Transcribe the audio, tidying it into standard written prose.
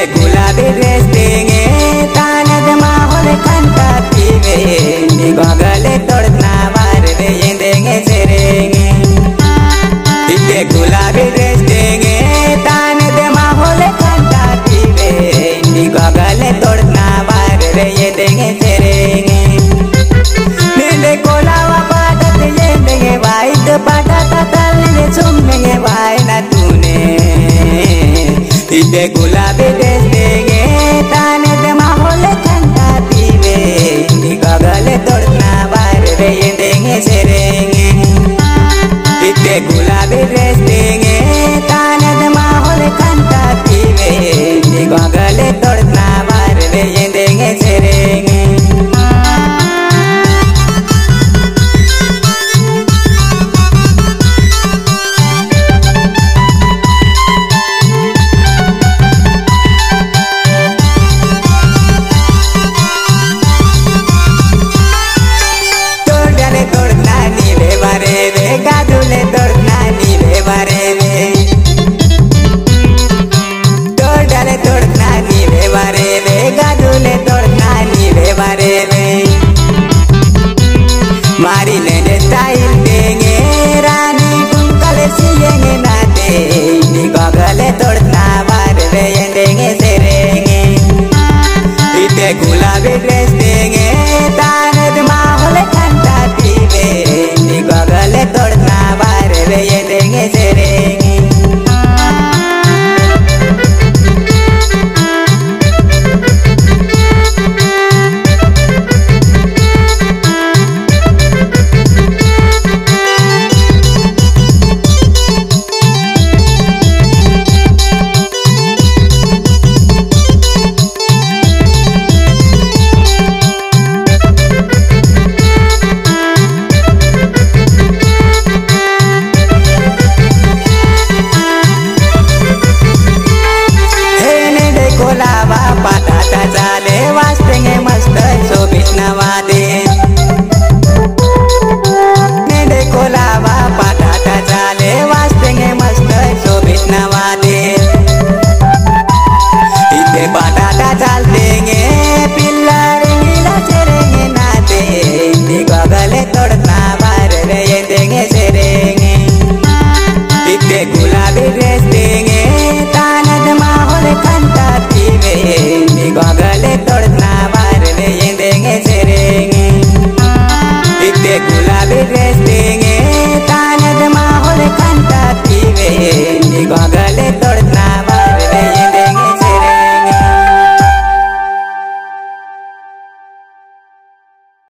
गुलाबी ड्रेस देंगे ताने दे माहौल खंडातीवे नी गगले तोड़ना बार वे ये देंगे सेरेंगे इते गुलाबी ड्रेस देंगे ताने दे माहौल खंडातीवे नी गगले तोड़ना बार वे ये देंगे सेरेंगे नींदे कोलावा पाटत ये देंगे वाइट पाटा ताले चुमेंगे वाई ना तूने इते गुलाबी ड्रेस देंगे ताने दे माहौल खंडातीवे नी गगले तोड़ना बार वे ये देंगे सेरेंगे इते गुलाबी ड्रेस देंगे ताने दे माहौल खंडातीवे नी गगले तोड़ना बार वे ये देंगे सेरेंगे मारी ने स्टाइल देंगे रानी टुंकल सिएंगे नाते नी गगले तोड़ना बार वे ये देंगे सेरेंगे इते गुलाबी ड्रेस देंगे ताने दे माहौल खंडातीवे नी गगले तोड़ना बार वे ये देंगे सेरेंगे पाटाटा चाले वास्तेंगे मस्त शोभित नवादे ने कोलावा पाटाटा चाले वास्तेंगे मस्त शोभित नवादे इते पाटाटा चाल देंगे पिल्लर नीला सेरेंगे नाते नी गगले तोड़ना बार वे ये देंगे सेरेंगे इते गुलाबी ड्रेस देंगे ताने दे माहौल खंडातीवे नी गगले तोड़ना बार वे ये देंगे सेरेंगे इते गुलाबी ड्रेस देंगे